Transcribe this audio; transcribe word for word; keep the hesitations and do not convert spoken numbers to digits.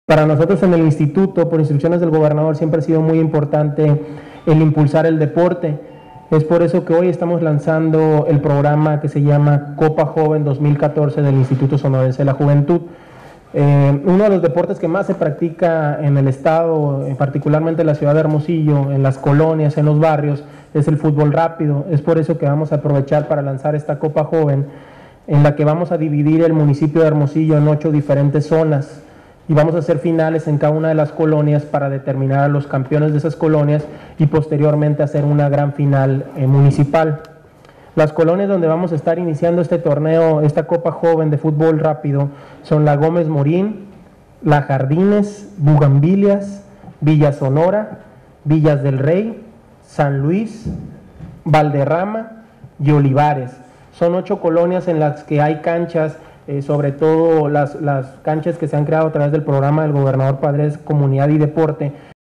Para nosotros en el instituto, por instrucciones del gobernador, siempre ha sido muy importante el impulsar el deporte. Es por eso que hoy estamos lanzando el programa que se llama Copa Joven dos mil catorce del Instituto Sonorense de la Juventud. Eh, uno de los deportes que más se practica en el estado, particularmente en la ciudad de Hermosillo, en las colonias, en los barrios, es el fútbol rápido. Es por eso que vamos a aprovechar para lanzar esta Copa Joven, en la que vamos a dividir el municipio de Hermosillo en ocho diferentes zonas. Y vamos a hacer finales en cada una de las colonias para determinar a los campeones de esas colonias y posteriormente hacer una gran final eh, municipal. Las colonias donde vamos a estar iniciando este torneo, esta Copa Joven de fútbol rápido, son la Gómez Morín, La Jardines, Bugambilias, Villa Sonora, Villas del Rey, San Luis, Valderrama y Olivares. Son ocho colonias en las que hay canchas, Eh, sobre todo las, las canchas que se han creado a través del programa del gobernador Padres Comunidad y Deporte,